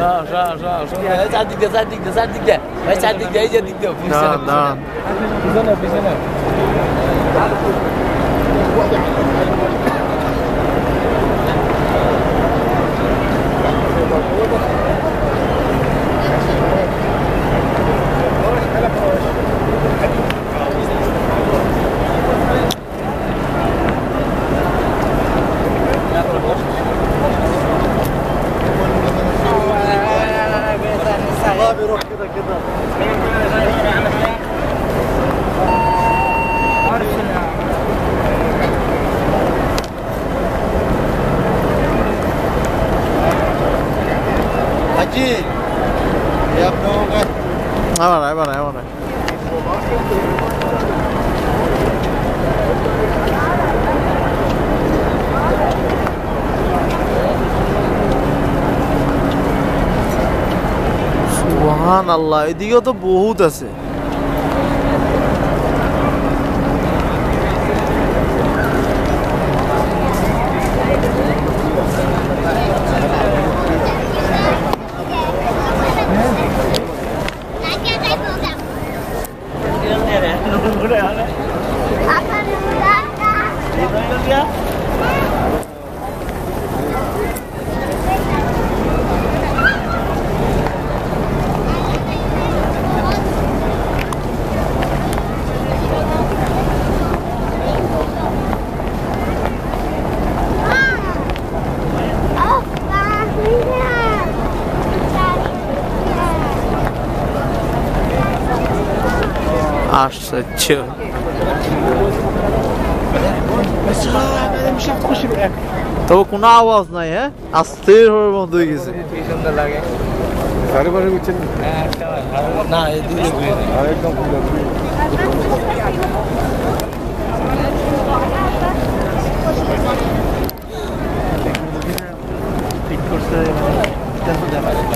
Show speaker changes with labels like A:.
A: চারদিকে ভাই চারদিকে এই যে দিক দিয়ে পিছনে Haji, ya dong kan? Mana? Subhanallah, এদিকে তো বহুত আছে। আশ্চর্য তবে কোনো আওয়াজ নাই হ্যাঁ আস্তে বন্ধ হয়ে গেছে কি সুন্দর লাগে সাড়ে পাশে বুঝছেন না এই দিকে একদম